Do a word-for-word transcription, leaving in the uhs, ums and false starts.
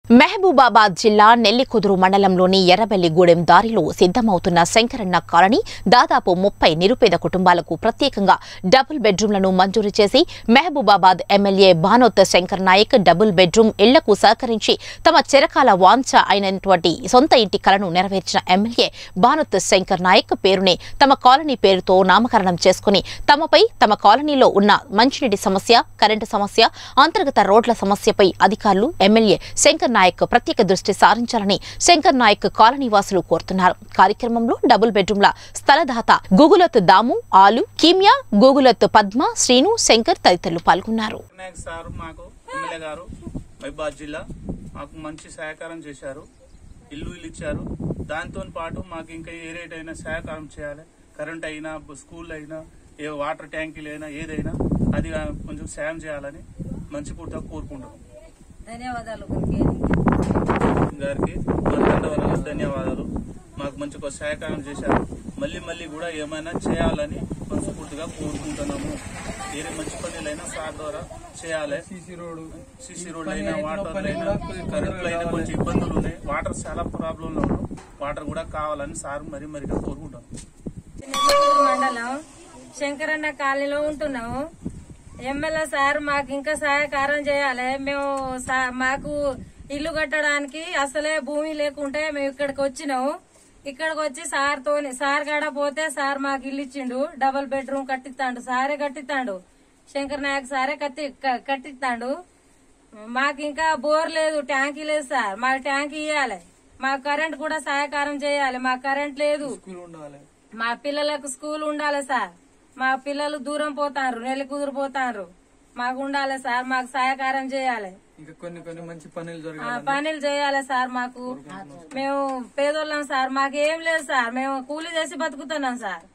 మహబూబాబాద్ జిల్లా నెల్లికుదురు మండలంలోని ఎర్రబెల్లిగూడెం దారిలో సిద్ధమవుతున్న శంకరన్న కాలనీ దాదాపు ముప్పై నిరుపేద కుటుంబాలకు ప్రత్యేకంగా డబుల్ బెడ్రూమ్లను మంజూరు చేసి Mahabubabad MLA Banoth Shankar Naik double bedroom ఇళ్లకు సహకరించి తమ చిరకాల వాంఛ అయినటువంటి సొంత ఇంటి కలను నెరవేర్చిన ఎమ్మెల్యే భానోత్ శంకర్ నాయక్ పేరునే తమ కాలనీ పేరుతో నామకరణం చేసుకుని తమపై తమ కాలనీలో ఉన్న మంచినీటి సమస్య, కరెంటు సమస్య, అంతర్గత రోడ్ల సమస్యపై అధికారులు ఎమ్మెల్యే శంకర్ నాయక్ ప్రత్యేక దృష్టి సారించాలని శంకర్ నాయక్ కాలనీ వాసులు కోరుతున్నారు. కార్యక్రమంలో డబుల్ బెడ్రూమ్ల స్థలదాత గూగులత్ దాము, ఆలు, కీమియా, గూగులత్ పద్మ, శ్రీను, శంకర్ తదితరులు పాల్గొన్నారు. మాకు మంచి సహకారం చేశారు, ఇల్లు ఇల్లు ఇచ్చారు. దాంతో పాటు మాకు ఇంకా ఏ రేట్ అయినా సహకారం చేయాలి. కరెంట్ అయినా, స్కూల్ అయినా, ఏ వాటర్ ట్యాంకీలు అయినా ఏదైనా అది కొంచెం సాయం చేయాలని మంచి పూర్తిగా కోరుకుంటాం. ధన్యవాదాలు గారికి ధన్యవాదాలు. మాకు మంచి సహకారం చేశారు. మళ్ళీ మళ్ళీ కూడా ఏమైనా చేయాలని మనస్ఫూర్తిగా కోరుకుంటున్నాము. వేరే మంచి పనులైనా సార్ ద్వారా చేయాలి. సీసీ రోడ్ సీసీ రోడ్ అయినా, వాటర్ అయినా, కరెంట్లు అయినా కొంచెం ఇబ్బందులు ఉన్నాయి. వాటర్ చాలా ప్రాబ్లంలో ఉన్నాం. వాటర్ కూడా కావాలని సార్ మరీ మరిగా కోరుకుంటాం. మండలం శంకరన్న కాలనీలో ఉంటున్నాము. ఎమ్మెల్యే సార్ మాకు ఇంకా సహకారం చేయాలి. మేము మాకు ఇల్లు కట్టడానికి అసలే భూమి లేకుంటే మేము ఇక్కడికి వచ్చినాము. ఇక్కడికి వచ్చి సార్ తోని సార్ కాడ పోతే సార్ మాకు ఇల్లు ఇచ్చిండు. డబుల్ బెడ్రూమ్ కట్టిస్తాడు. సారే కట్టిస్తాడు. శంకర్ నాయక్ సారే కట్టి కట్టిస్తాడు. మాకు ఇంకా బోర్ లేదు, ట్యాంకీ లేదు సార్. మాకు ట్యాంకీ ఇవ్వాలి. మాకు కరెంట్ కూడా సహకారం చేయాలి. మాకు కరెంట్ లేదు. మా పిల్లలకు స్కూల్ ఉండాలి సార్. మా పిల్లలు దూరం పోతారు, నెల్లి కుదురు పోతారు. మాకు ఉండాలి సార్. మాకు సహకారం చేయాలి. ఇంకా కొన్ని కొన్ని మంచి పనులు పనులు చేయాలి సార్. మాకు మేము పేదోళ్ళం సార్. మాకు ఏం లేదు సార్. మేము కూలీ చేసి బతుకుతున్నాం సార్.